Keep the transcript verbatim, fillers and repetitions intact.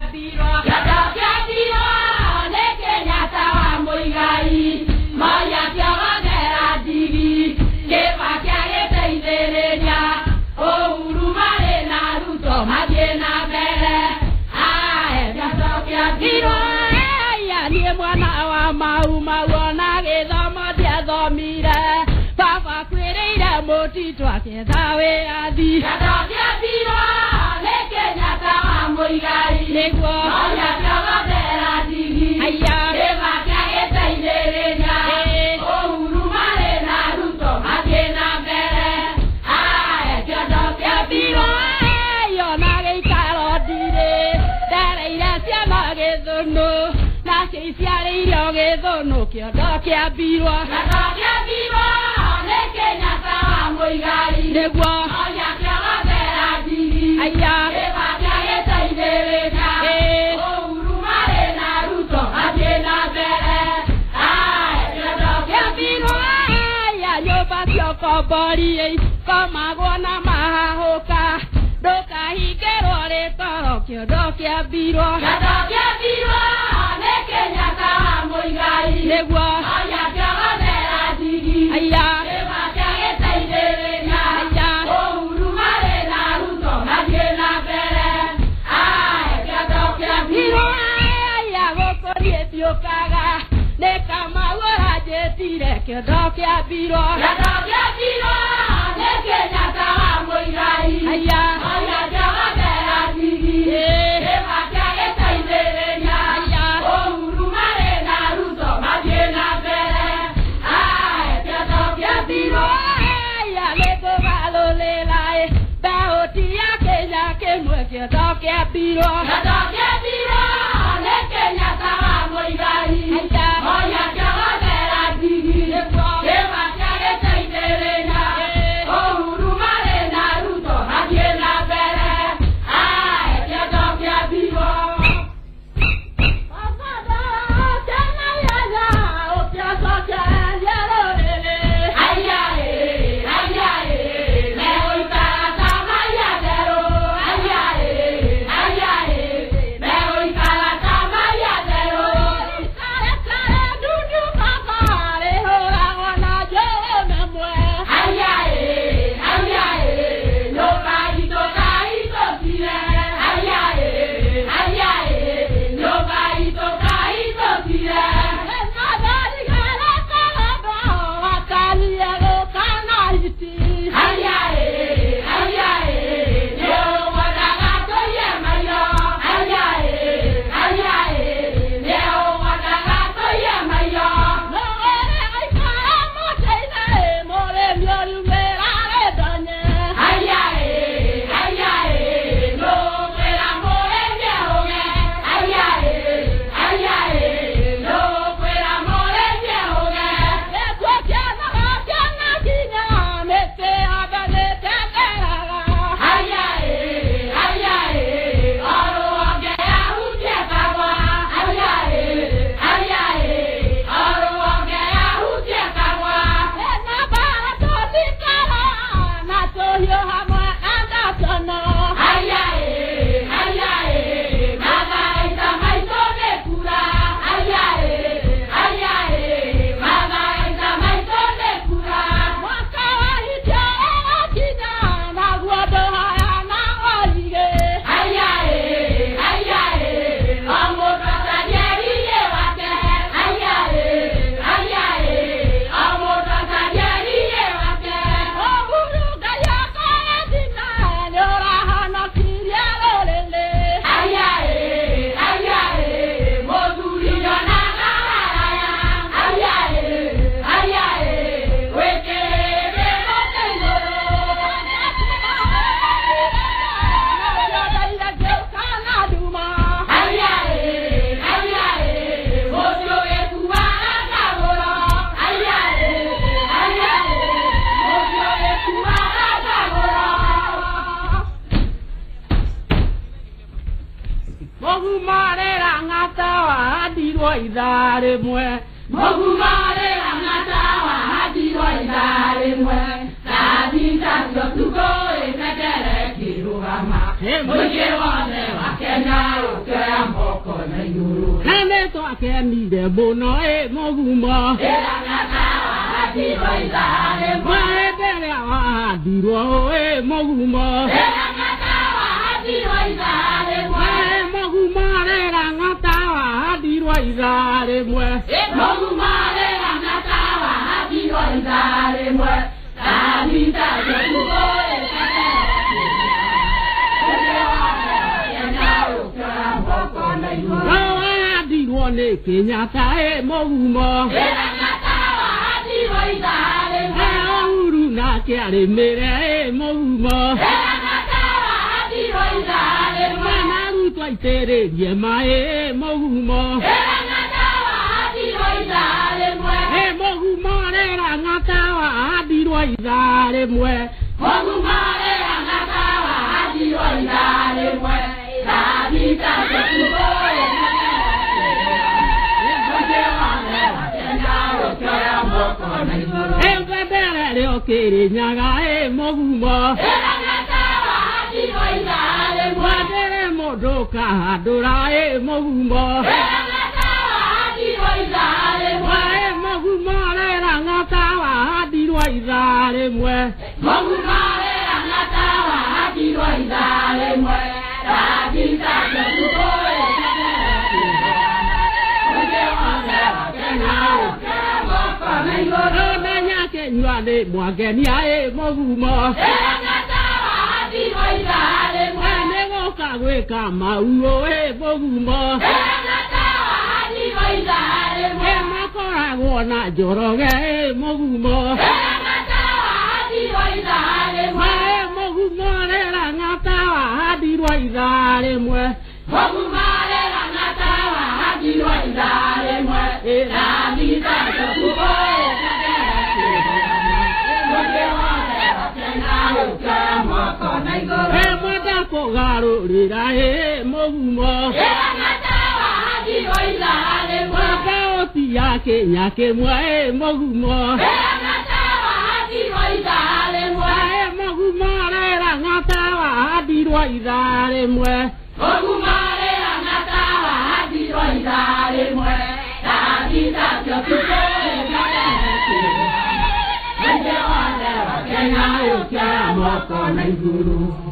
biro Kyoto kya biro Leke nyata wa moigai Moya kya wagera digi Kepa kya gete iderenya Ohuru mare naruto Magena bere Ae Kyoto kya biro Eya nie mwana wa mau mau Na githomo diathomire Papa kwireire mutito akethawe athi Kyoto kya biro Leke nyata wa moigai Niguo Moya kya wagera digi Aya Kepa kya gete iderenya Ohuru mare naruto Magena bere Ae Kyoto kya biro Eyo na geikaro dire Dareire ciana githuno Na ciaciarĩire gĩthũnũ Kyoto kya biro Kyoto kya biro Leke nyata wa moigai Niguo Moya kya wagera digi Aya Kepa kya gĩteithĩrĩria Ohuru mare naruto Magena mbere Ae Kyoto kya biro Aya nyũmba ciokombori Komagwo na mahahũka Ndũkahingĩrwo rĩtoro Kyoto kya biro Kyoto kya biro Leke nyata wa moigai Niguo Moya kya wagera digi Aya Kepa kya gĩteithĩrĩria Ohuru mare naruto Magena mbere Ae Kyoto kya biro Aya gũkũ niĩ ndiũkaga Nĩ Kamau ũranjĩtire Kyoto kya biro Kyoto kya biro Leke nyata wa moigai Aya Moya kya wagera digi Kepa kya gĩteithĩrĩria Ohuru mare naruto Magena mbere Ae Kyoto kya biro Aya gĩkũgarũrĩra Mbeũti ya Kenya kĩmwe Kyoto kya biro Kyoto kya biro Leke nyata wa moigai Moya kya wagera digi Kepa kya gĩteithĩrĩria Ohuru mare naruto Magena mbere Ae Kyoto kya biro Mogu Rama, Mujewale, Kenaro, Moko, Naguru. And they talk any the bono, eh, Moguma. My better, Diro, eh, Moguma. My Moguma, Rangatawa, Diro, Izare, Mwe. Moguma, Rangatawa, Diro, Izare, Mwe. Anita, One Kenyatta, eh, Moguma. Uru na kare mere, eh, Moguma. Manaru toi tere, yema, eh, Moguma. Eh, Moguma, eh, Rangatawa, Adiro, Izare, Mwe. Moguma, eh, Rangatawa, Adiro, Izare, Mwe. Tabita, Everybody okay, Naga, eh, Moguma. Wadere Modoka, Dora, eh, Moguma. Wae Moguma, Rangatawa, Adiro, Izare, Mwe. Moguma, Rangatawa, Adiro, Izare, Mwe. Tabita, You are the Mwagenia, eh, Moguma. Never can wake up, Mauo, eh, Moguma. Makora, Wana, Joroga, eh, Moguma. My Moguma, Rangatawa, Adiro, Izare, Mwe. Moguma, Rangatawa, Adiro, Izare, Mwe. Lamita, Emada Pogaro, Rida, eh, Moguma. Wakaoti yake, Nyake, Mwe, Moguma. Wae Moguma, Rangatawa, Adiro, Izare, Mwe. Moguma, Rangatawa, Adiro, Izare, Mwe. Tabita, Kenyayo, Moko, Naguru.